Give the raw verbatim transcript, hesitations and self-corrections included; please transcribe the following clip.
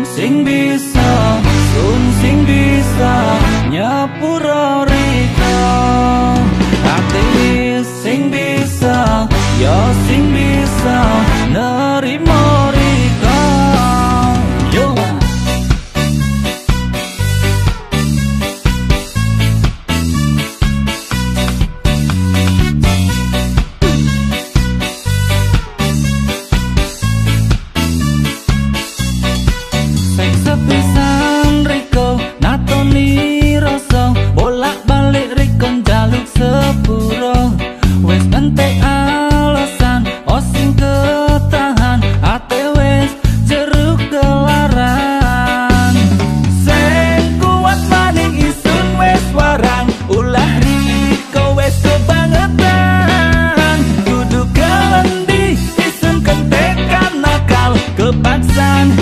sing bisa, sun sing bisa nyepuro riko. Ati sing bisa, yo sing bisa nerimo riko. Yo sing sepisan riko natoni rasa bolak balik riko njaluk sepuro. Wes entek alasan osing ketahan ate wes jeruk kelaran. Sing kuat maning isun wes warang ulah riko wes kebangetan. Kudu kelendi isun kentekan nakal kepaksaan